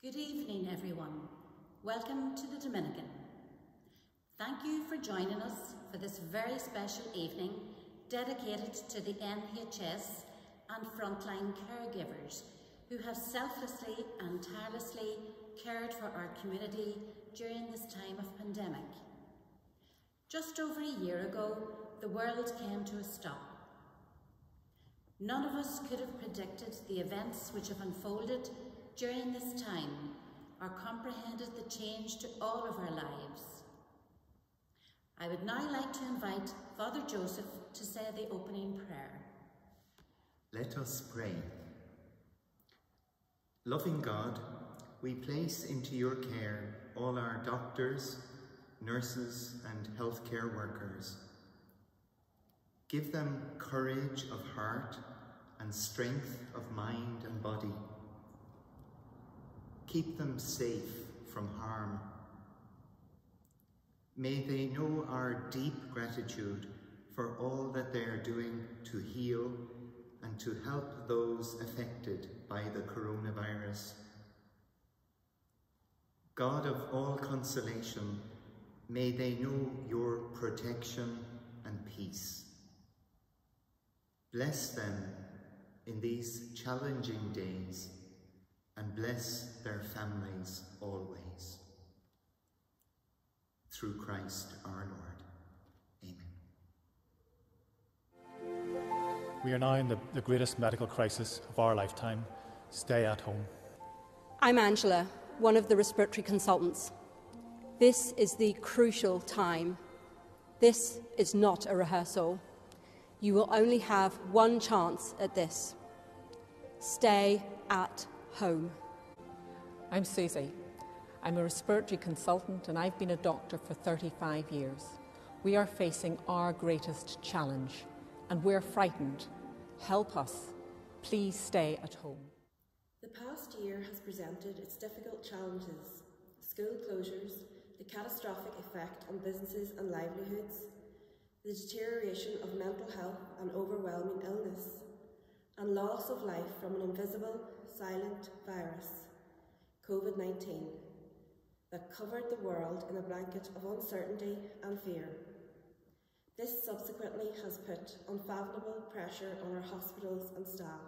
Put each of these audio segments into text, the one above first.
Good evening, everyone. Welcome to the Dominican. Thank you for joining us for this very special evening dedicated to the NHS and frontline caregivers who have selflessly and tirelessly cared for our community during this time of pandemic. Just over a year ago, the world came to a stop. None of us could have predicted the events which have unfolded during this time or comprehended the change to all of our lives. I would now like to invite Father Joseph to say the opening prayer. Let us pray. Loving God, we place into your care all our doctors, nurses and healthcare workers. Give them courage of heart and strength of mind and body. Keep them safe from harm. May they know our deep gratitude for all that they are doing to heal and to help those affected by the coronavirus. God of all consolation, may they know your protection and peace. Bless them in these challenging days and bless their families always. Through Christ our Lord. Amen. We are now in the greatest medical crisis of our lifetime. Stay at home. I'm Angela, one of the respiratory consultants. This is the crucial time. This is not a rehearsal. You will only have one chance at this. Stay at home. I'm Susie. I'm a respiratory consultant and I've been a doctor for 35 years. We are facing our greatest challenge and we're frightened. Help us. Please stay at home. The past year has presented its difficult challenges: school closures, the catastrophic effect on businesses and livelihoods, the deterioration of mental health and overwhelming illness, and loss of life from an invisible, silent virus, COVID-19, that covered the world in a blanket of uncertainty and fear. This subsequently has put unfathomable pressure on our hospitals and staff.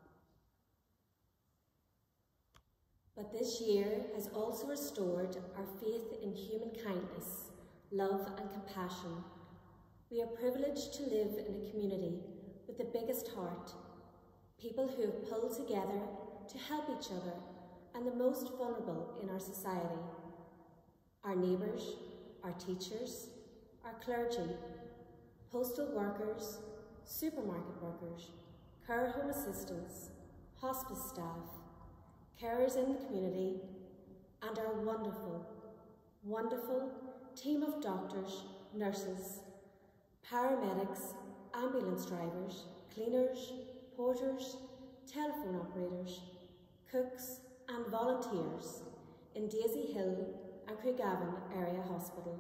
But this year has also restored our faith in human kindness, love and compassion. We are privileged to live in a community with the biggest heart, people who have pulled together to help each other and the most vulnerable in our society. Our neighbours, our teachers, our clergy, postal workers, supermarket workers, care home assistants, hospice staff, carers in the community, and our wonderful, wonderful team of doctors, nurses, paramedics, ambulance drivers, cleaners, porters, telephone operators, cooks and volunteers in Daisy Hill and Craigavon Area Hospital.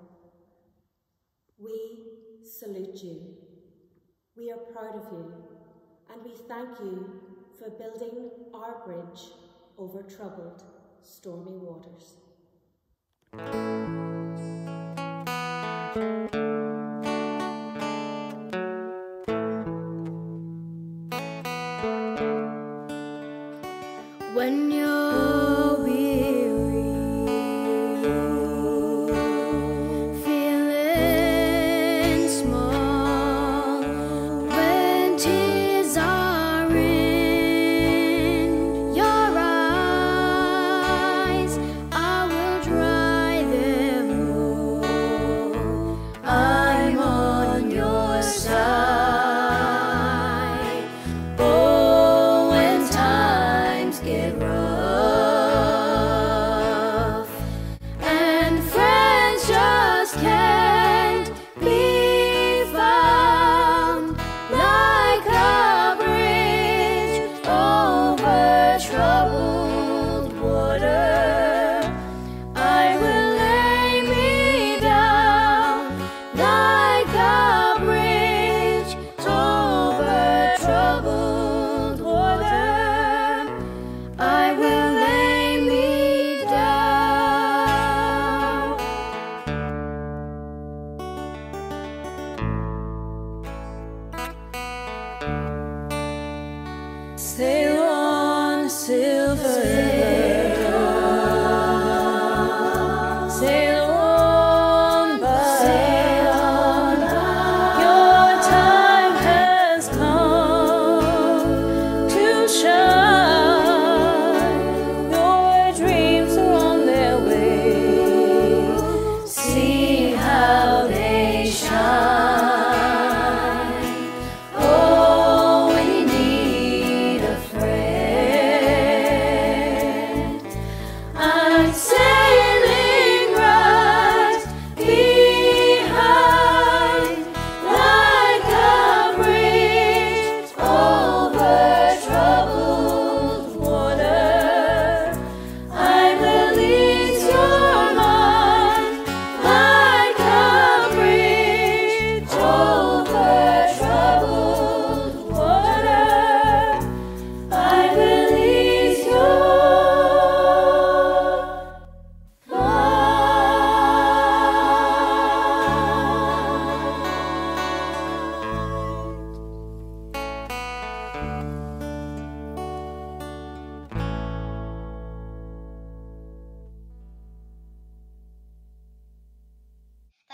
We salute you. We are proud of you and we thank you for building our bridge over troubled, stormy waters. When you're weary, feeling small, when tears are in your eyes, I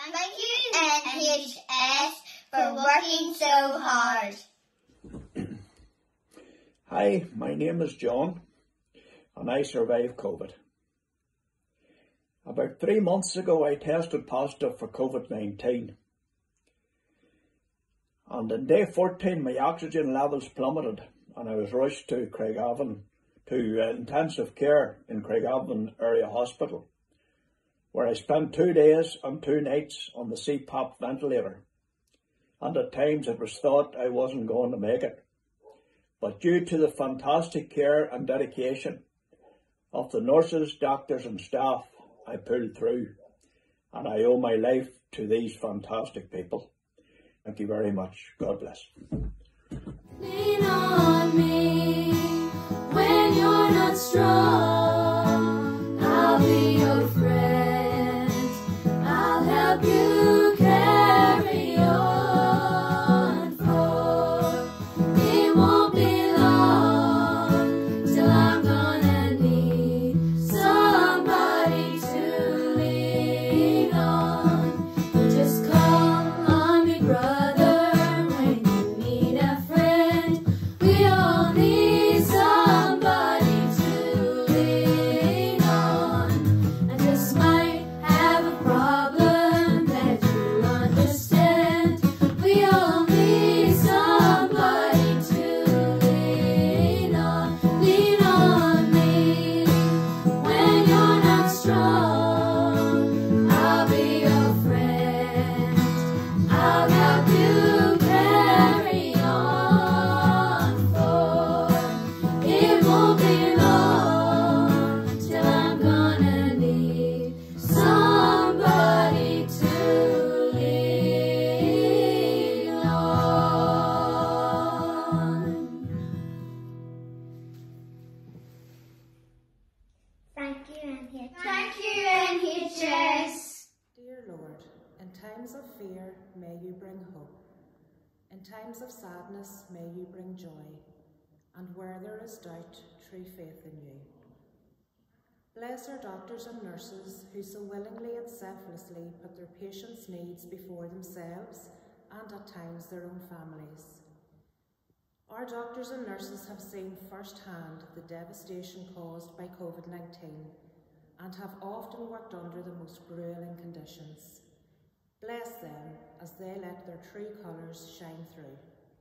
thank you NHS for working so hard. Hi, my name is John and I survived COVID. About 3 months ago I tested positive for COVID-19 and on day 14 my oxygen levels plummeted and I was rushed to Craigavon, to intensive care in Craigavon Area Hospital, where I spent 2 days and 2 nights on the CPAP ventilator, and at times it was thought I wasn't going to make it. But due to the fantastic care and dedication of the nurses, doctors and staff, I pulled through, and I owe my life to these fantastic people. Thank you very much. God bless. Lean on me when you're not strong. I'll be your friend. I'll help you carry on, for it won't be long till I'm gonna need somebody to lean on. Just call on me, brother, when you need a friend. We all need somebody to lean on. I just might have a problem that you understand. We all need somebody to lean on. Lean on me when you're not strong. I'll be your friend. I'll help you carry on, for it won't be long till I'm gonna need somebody to lean on. Thank you NHS. Thank you NHS. Dear Lord, in times of fear, may you bring hope. In times of sadness, may you bring joy. And where there is doubt, true faith in you. Bless our doctors and nurses who so willingly and selflessly put their patients' needs before themselves and at times their own families. Our doctors and nurses have seen firsthand the devastation caused by COVID-19 and have often worked under the most gruelling conditions. Bless them as they let their true colours shine through.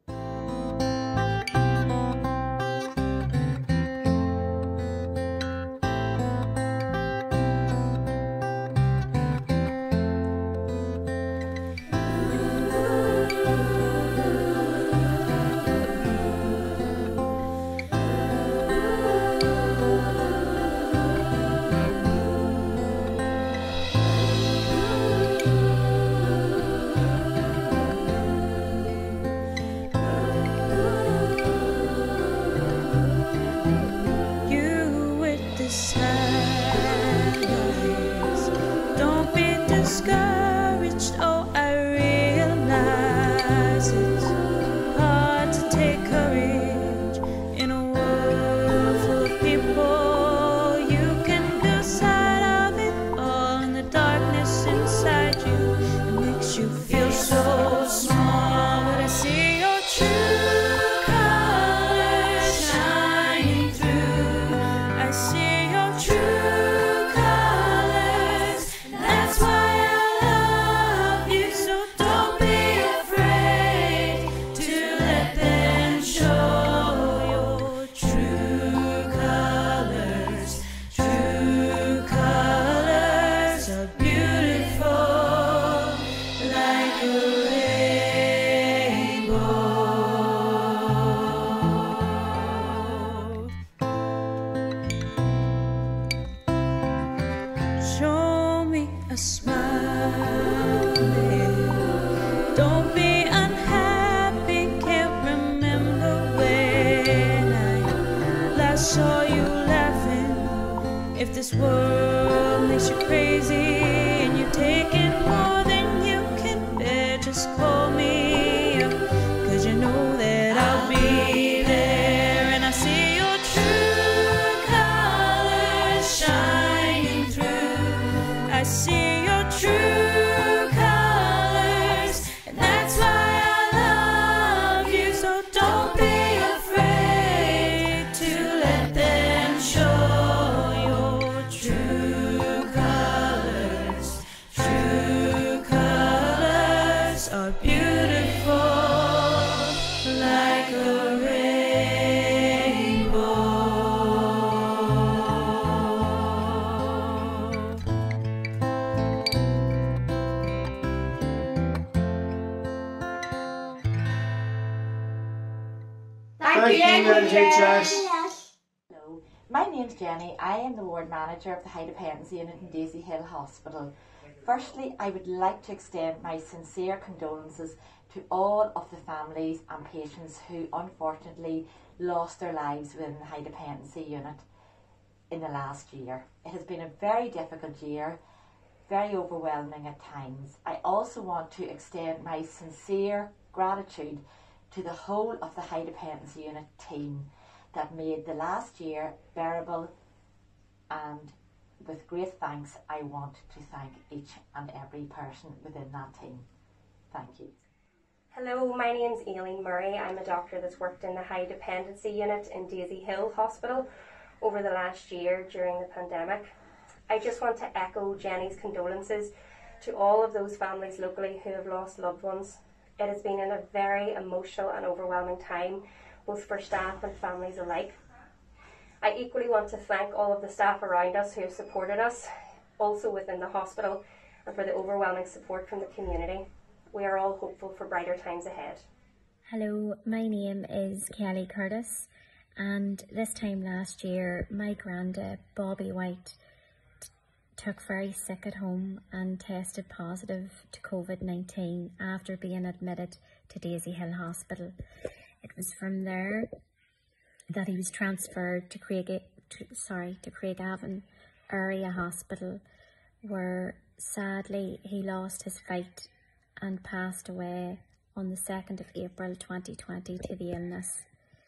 Discouraged, oh, I realize it's hard to take courage in a world full of people. You can lose sight of it all, and the darkness inside you, it makes you feel so small. But I see your true colors shining through. I see your true colors. That's why show me a smile, babe. Don't be unhappy, can't remember when I last saw you laughing. If this world makes you crazy and you're taking more than you can bear, just call me up, 'cause you know that I'll be there. And I see your true colors shining through. I see your true colors. Thank you, NHS. Hello, my name's Jenny. I am the ward manager of the High Dependency Unit in Daisy Hill Hospital. Firstly, I would like to extend my sincere condolences to all of the families and patients who unfortunately lost their lives within the High Dependency Unit in the last year. It has been a very difficult year, very overwhelming at times. I also want to extend my sincere gratitude to the whole of the High Dependency Unit team that made the last year bearable, and with great thanks I want to thank each and every person within that team. Thank you. Hello, my name's Aileen Murray. I'm a doctor that's worked in the High Dependency Unit in Daisy Hill Hospital over the last year during the pandemic. I just want to echo Jenny's condolences to all of those families locally who have lost loved ones. It has been a very emotional and overwhelming time, both for staff and families alike. I equally want to thank all of the staff around us who have supported us, also within the hospital, and for the overwhelming support from the community. We are all hopeful for brighter times ahead. Hello, my name is Kelly Curtis, and this time last year my granda Bobby White took very sick at home and tested positive to COVID-19 after being admitted to Daisy Hill Hospital. It was from there that he was transferred to Craigavon Area Hospital, where sadly he lost his fight and passed away on the 2nd of April 2020 to the illness.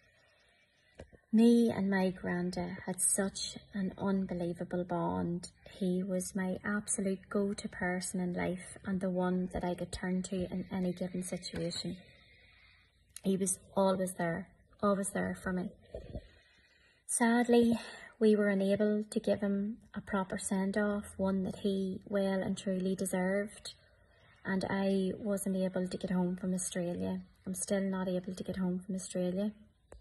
Me and my granda had such an unbelievable bond. He was my absolute go-to person in life and the one that I could turn to in any given situation. He was always there for me. Sadly, we were unable to give him a proper send-off, one that he well and truly deserved, and I wasn't able to get home from Australia. I'm still not able to get home from Australia.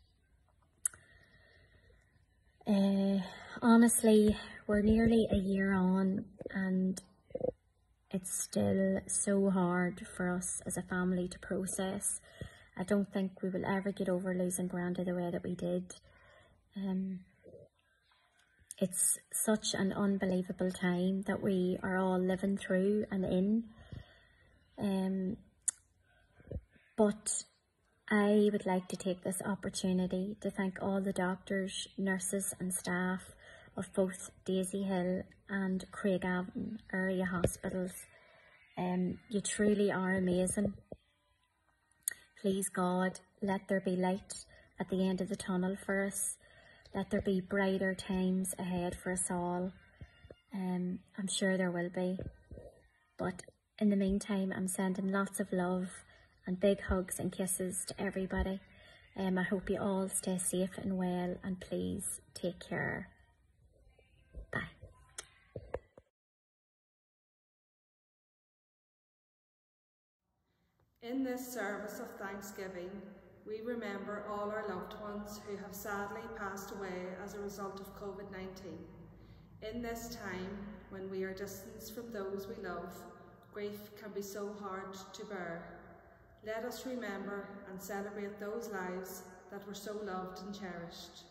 Honestly, we're nearly a year on and it's still so hard for us as a family to process. I don't think we will ever get over losing granda the way that we did. It's such an unbelievable time that we are all living through and in. But I would like to take this opportunity to thank all the doctors, nurses and staff of both Daisy Hill and Craigavon area hospitals. You truly are amazing. Please God, let there be light at the end of the tunnel for us. Let there be brighter times ahead for us all. I'm sure there will be. But in the meantime, I'm sending lots of love and big hugs and kisses to everybody. I hope you all stay safe and well, and please take care. Bye. In this service of thanksgiving, we remember all our loved ones who have sadly passed away as a result of COVID-19. In this time, when we are distanced from those we love, grief can be so hard to bear. Let us remember and celebrate those lives that were so loved and cherished.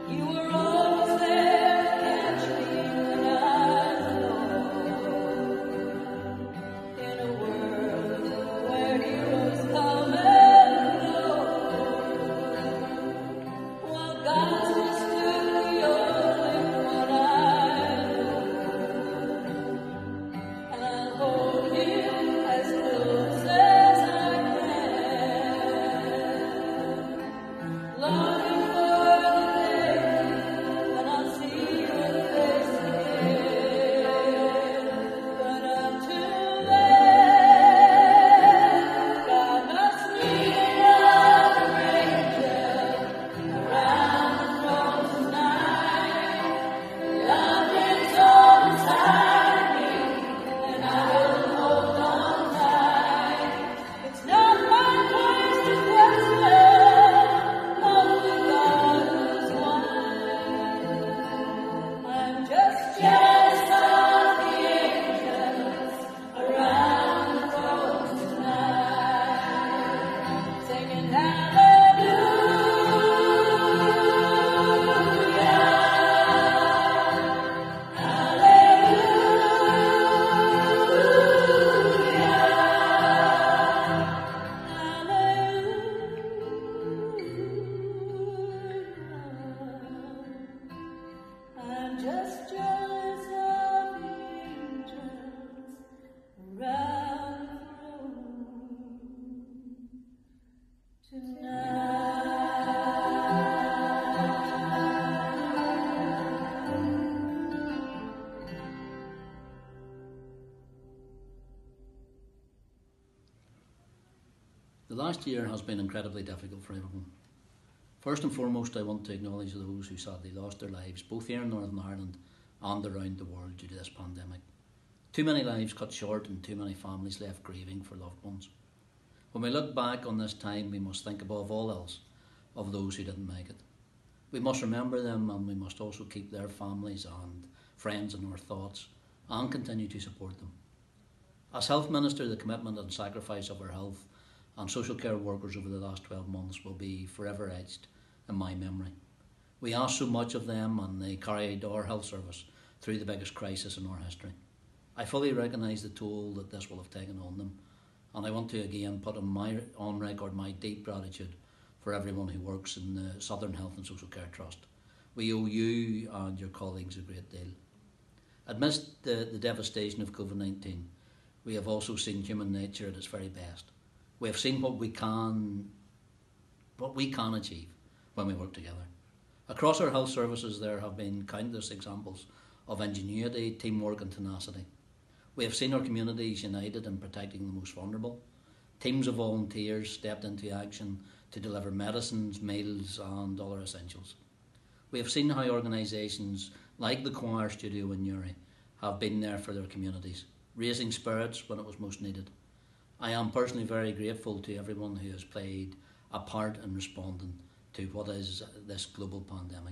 The last year has been incredibly difficult for everyone. First and foremost, I want to acknowledge those who sadly lost their lives, both here in Northern Ireland and around the world due to this pandemic. Too many lives cut short and too many families left grieving for loved ones. When we look back on this time, we must think above all else of those who didn't make it. We must remember them, and we must also keep their families and friends in our thoughts and continue to support them. As Health Minister, the commitment and sacrifice of our health and social care workers over the last 12 months will be forever etched in my memory. We asked so much of them, and they carried our health service through the biggest crisis in our history. I fully recognise the toll that this will have taken on them, and I want to again put on record my deep gratitude for everyone who works in the Southern Health and Social Care Trust. We owe you and your colleagues a great deal. Amidst the devastation of COVID-19, we have also seen human nature at its very best. We have seen what we can achieve when we work together. Across our health services, there have been countless examples of ingenuity, teamwork and tenacity. We have seen our communities united in protecting the most vulnerable. Teams of volunteers stepped into action to deliver medicines, meals and other essentials. We have seen how organisations like the Choir Studio in Newry have been there for their communities, raising spirits when it was most needed. I am personally very grateful to everyone who has played a part in responding to what is this global pandemic.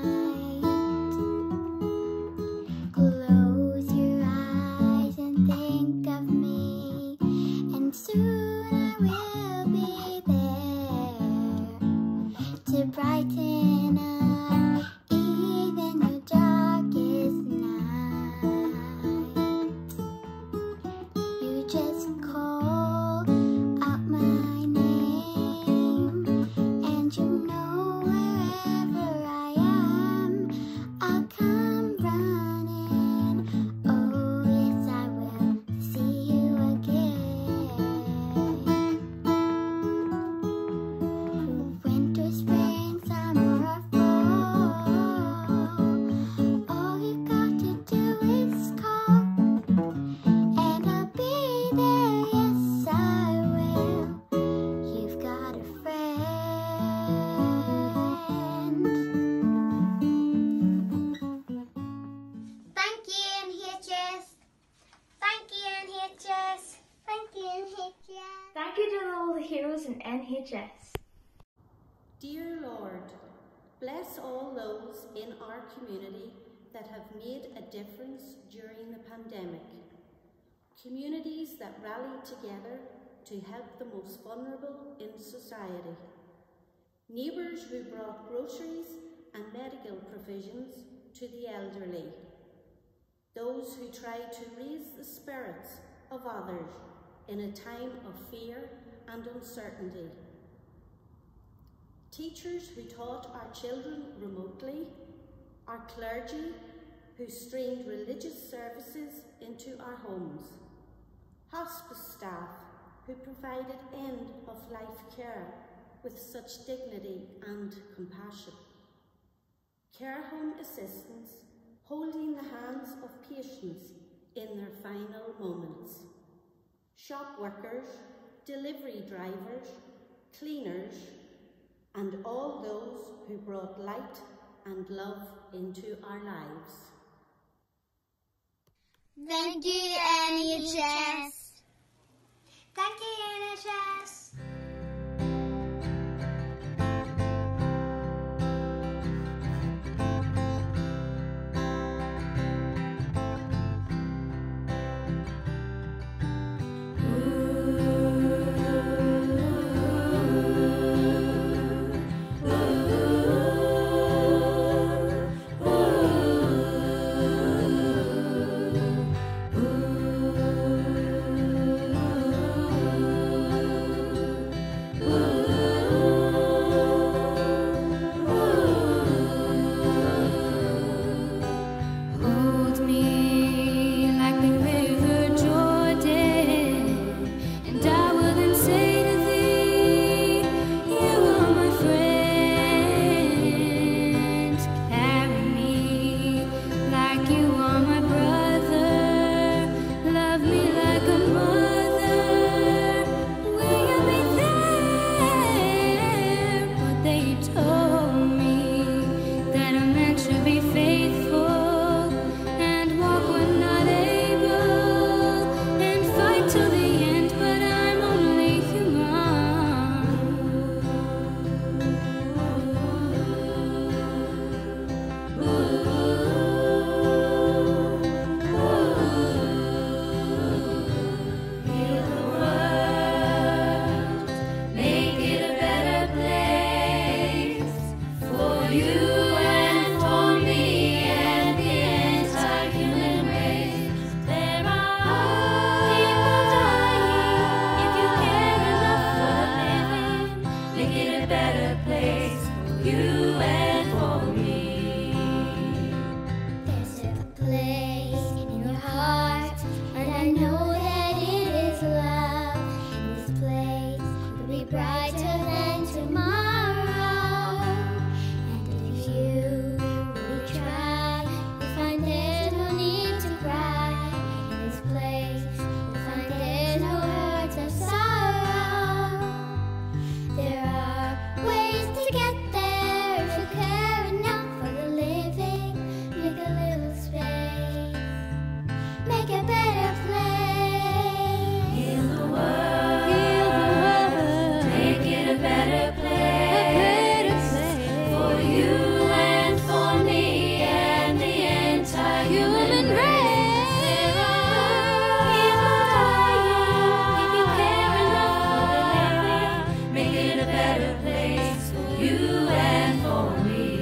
Close your eyes and think. in NHS. Dear Lord, bless all those in our community that have made a difference during the pandemic. Communities that rally together to help the most vulnerable in society. Neighbours who brought groceries and medical provisions to the elderly. Those who tried to raise the spirits of others in a time of fear and uncertainty. Teachers who taught our children remotely, our clergy who streamed religious services into our homes, hospice staff who provided end-of-life care with such dignity and compassion, care home assistants holding the hands of patients in their final moments, shop workers, delivery drivers, cleaners, and all those who brought light and love into our lives. Thank you, NHS. Thank you, NHS.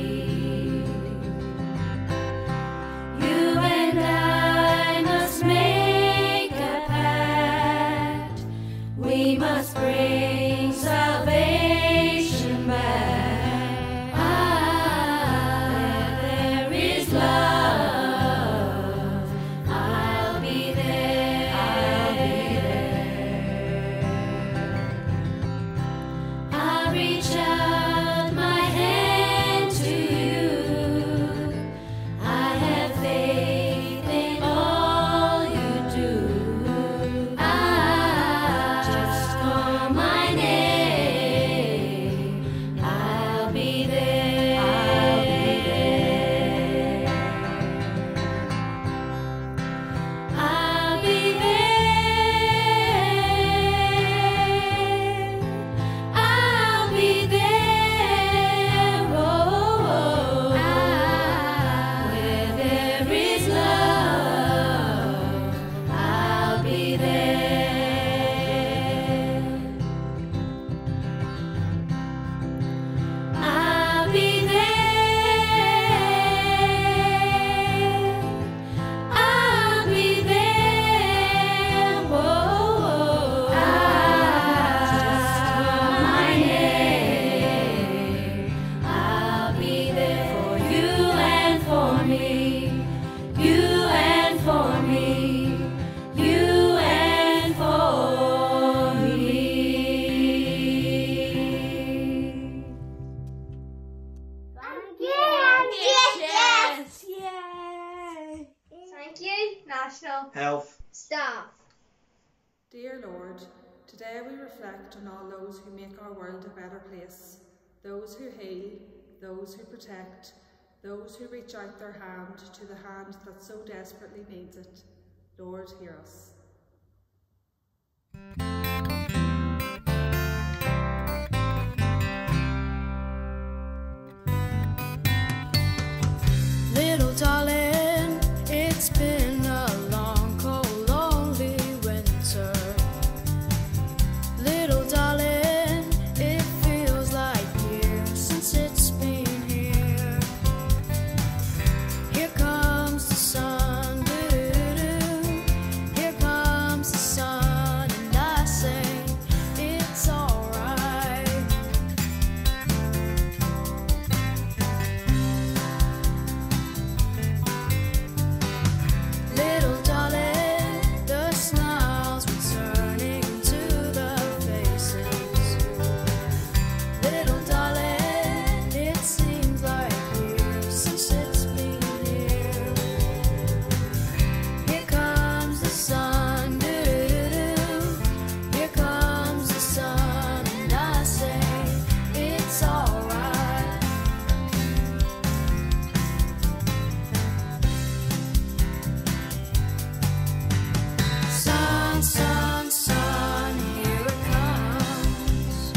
You and I must make Deputy National Health Staff. Dear Lord, today we reflect on all those who make our world a better place, those who heal, those who protect, those who reach out their hand to the hand that so desperately needs it. Lord, hear us. Little darling, it's been a long, cold, lonely winter. Little darling, it feels like years since it's been here. Here comes the sun, doo-doo-doo. Here comes the sun, and I say it's alright. Little darling, the smiles returning to the faces. Little darling, it seems like years since it's been here. Here comes the sun, doo-doo-doo. Here comes the sun, and I say it's alright. Sun, sun, sun, here it comes.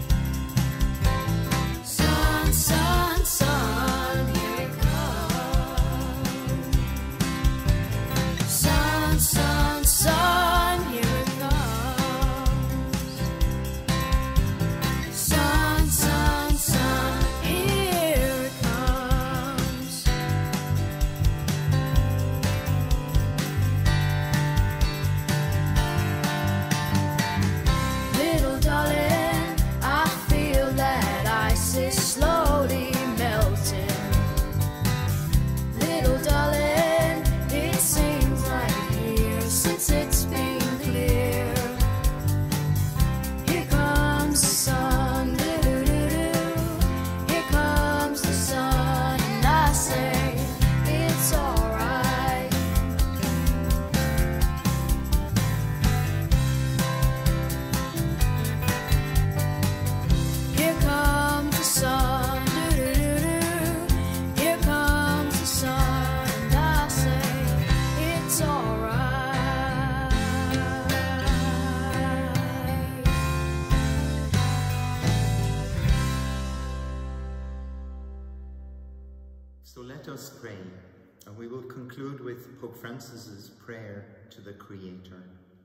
Sun, sun, sun, here it comes. Sun, sun, sun, here it comes. Sun, sun, sun, here it comes. Little darling, I feel that ice is slowly melting. Little darling, it seems like years since it's been clear. Here comes the sun, doo-doo-doo. Here comes the sun, and I say it's alright. Here comes the sun, doo-doo-doo-doo. Here comes the sun, and I say it's alright. So let us pray, and we will conclude with Pope Francis's prayer to the Creator.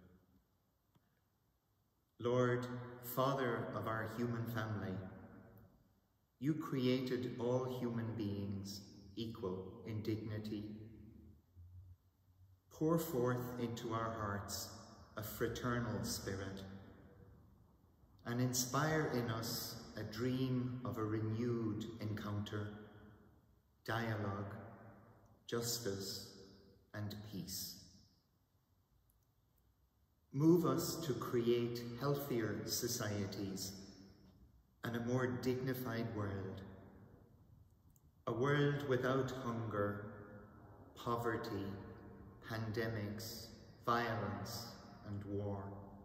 Lord, Father of our human family, you created all human beings equal in dignity. Pour forth into our hearts a fraternal spirit, and inspire in us a dream of a renewed encounter, dialogue, justice, and peace. Move us to create healthier societies and a more dignified world. A world without hunger, poverty, pandemics, violence, and war.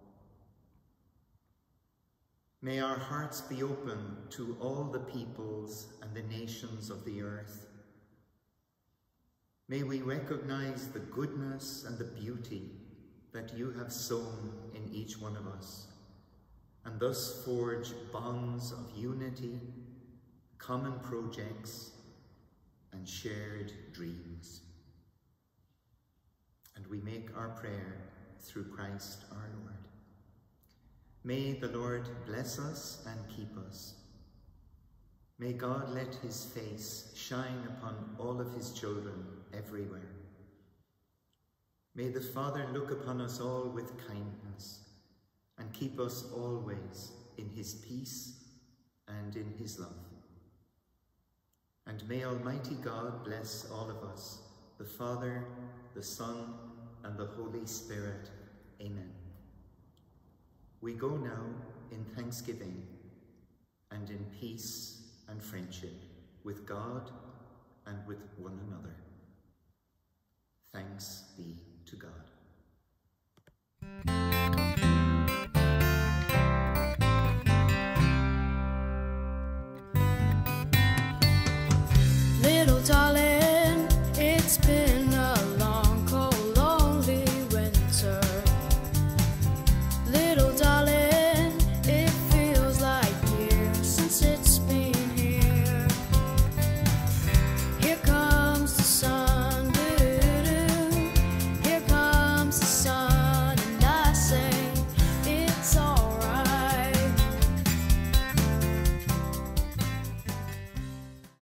May our hearts be open to all the peoples and the nations of the earth. May we recognize the goodness and the beauty that you have sown in each one of us, and thus forge bonds of unity, common projects, and shared dreams. And we make our prayer through Christ our Lord. May the Lord bless us and keep us. May God let his face shine upon all of his children everywhere. May the Father look upon us all with kindness and keep us always in his peace and in his love. And may Almighty God bless all of us, the Father, the Son, and the Holy Spirit. Amen. We go now in thanksgiving and in peace and friendship with God and with one another. Thanks be